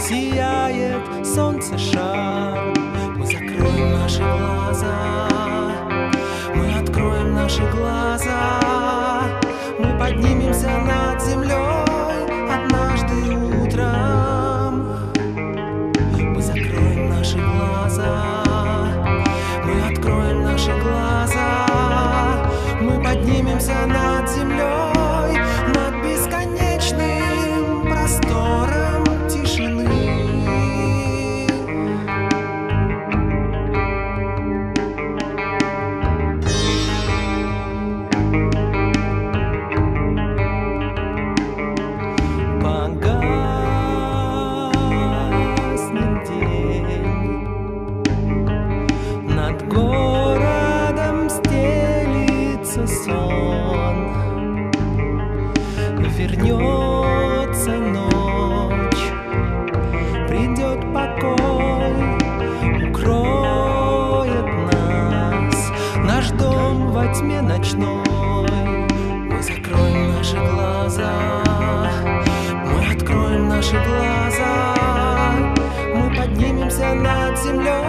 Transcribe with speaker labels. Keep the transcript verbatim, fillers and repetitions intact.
Speaker 1: сияет солнце шар. Мы закроем наши глаза, мы откроем наши глаза, мы поднимемся над землей однажды утром. Мы закроем наши глаза, мы откроем наши глаза, мы поднимемся над землей, над бесконечным простором тишины. Погаснет день, над городом стелится сон. Вернется ночь, придет покой, укроет нас наш дом во тьме ночной. Мы закроем наши глаза, мы откроем наши глаза, мы поднимемся над землей